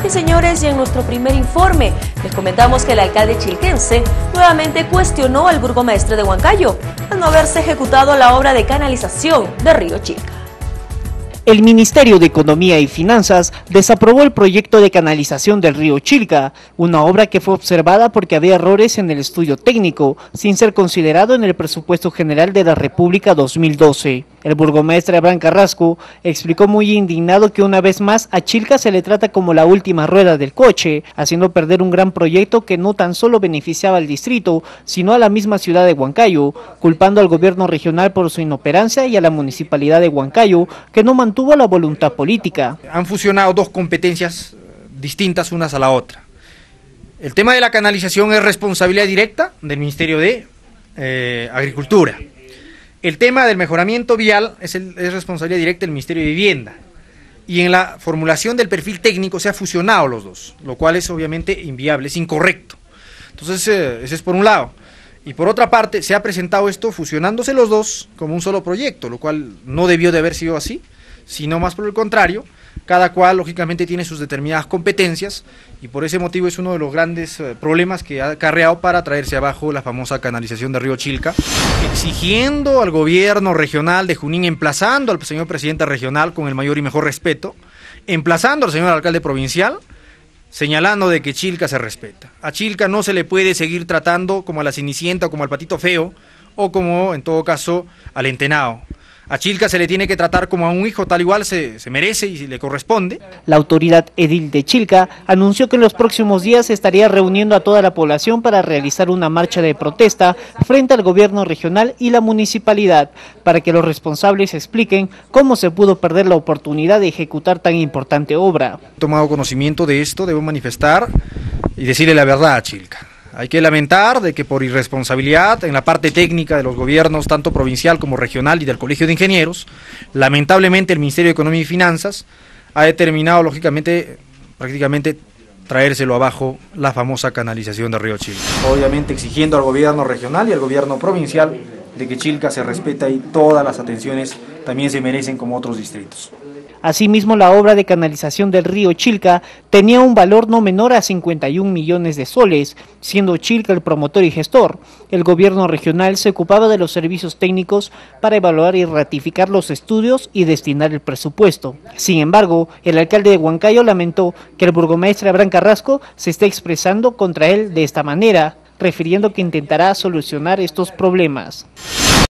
Y señores, y en nuestro primer informe les comentamos que el alcalde chilquense nuevamente cuestionó al burgomaestre de Huancayo al no haberse ejecutado la obra de canalización de Río Chilca. El Ministerio de Economía y Finanzas desaprobó el proyecto de canalización del río Chilca, una obra que fue observada porque había errores en el estudio técnico, sin ser considerado en el presupuesto general de la República 2012. El burgomaestre Abraham Carrasco explicó muy indignado que una vez más a Chilca se le trata como la última rueda del coche, haciendo perder un gran proyecto que no tan solo beneficiaba al distrito, sino a la misma ciudad de Huancayo, culpando al gobierno regional por su inoperancia y a la municipalidad de Huancayo, que no mantuvo la voluntad política. Han fusionado dos competencias distintas unas a la otra. El tema de la canalización es responsabilidad directa del Ministerio de Agricultura. El tema del mejoramiento vial es responsabilidad directa del Ministerio de Vivienda. Y en la formulación del perfil técnico se ha fusionado los dos, lo cual es obviamente inviable, es incorrecto. Entonces, ese es por un lado. Y por otra parte, se ha presentado esto fusionándose los dos como un solo proyecto, lo cual no debió de haber sido así, sino más por el contrario. Cada cual lógicamente tiene sus determinadas competencias y por ese motivo es uno de los grandes problemas que ha acarreado para traerse abajo la famosa canalización de Río Chilca, exigiendo al gobierno regional de Junín, emplazando al señor presidente regional con el mayor y mejor respeto, emplazando al señor alcalde provincial, señalando de que Chilca se respeta. A Chilca no se le puede seguir tratando como a la Cenicienta o como al Patito Feo o como en todo caso al Entenao. A Chilca se le tiene que tratar como a un hijo, tal igual se merece y le corresponde. La autoridad edil de Chilca anunció que en los próximos días estaría reuniendo a toda la población para realizar una marcha de protesta frente al gobierno regional y la municipalidad, para que los responsables expliquen cómo se pudo perder la oportunidad de ejecutar tan importante obra. Tomado conocimiento de esto, debo manifestar y decirle la verdad a Chilca. Hay que lamentar de que por irresponsabilidad en la parte técnica de los gobiernos, tanto provincial como regional y del Colegio de Ingenieros, lamentablemente el Ministerio de Economía y Finanzas ha determinado, lógicamente, prácticamente traérselo abajo la famosa canalización de Río Chilca. Obviamente exigiendo al gobierno regional y al gobierno provincial de que Chilca se respeta y todas las atenciones también se merecen como otros distritos. Asimismo, la obra de canalización del río Chilca tenía un valor no menor a 51 millones de soles, siendo Chilca el promotor y gestor. El gobierno regional se ocupaba de los servicios técnicos para evaluar y ratificar los estudios y destinar el presupuesto. Sin embargo, el alcalde de Huancayo lamentó que el burgomaestre Abraham Carrasco se esté expresando contra él de esta manera, refiriendo que intentará solucionar estos problemas.